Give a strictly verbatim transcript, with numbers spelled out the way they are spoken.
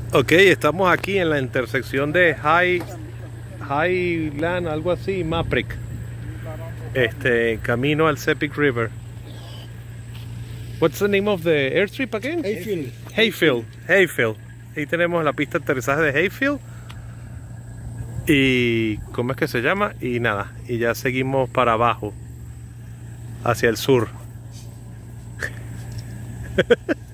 Ok, estamos aquí en la intersección de High, Highland, algo así, Mapric. Este, camino al Sepik River. What's the name of the airstrip again? Hayfield. Hayfield. Hayfield. Ahí tenemos la pista de aterrizaje de Hayfield. Y ¿cómo es que se llama? Y nada, y ya seguimos para abajo, hacia el sur.